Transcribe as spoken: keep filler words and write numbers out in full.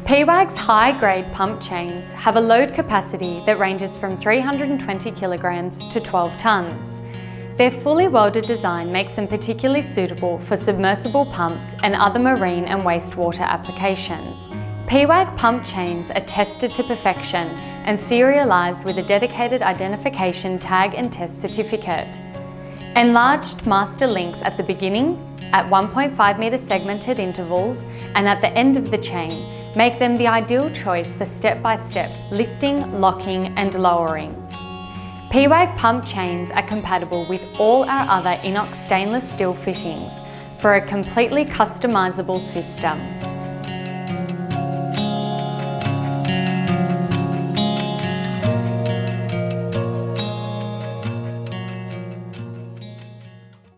P WAG's high-grade pump chains have a load capacity that ranges from three hundred twenty kilograms to twelve tonnes. Their fully welded design makes them particularly suitable for submersible pumps and other marine and wastewater applications. P WAG pump chains are tested to perfection and serialised with a dedicated identification tag and test certificate. Enlarged master links at the beginning, at one point five metre segmented intervals, and at the end of the chain make them the ideal choice for step-by-step lifting, locking and lowering. P WAG pump chains are compatible with all our other Inox stainless steel fittings for a completely customisable system.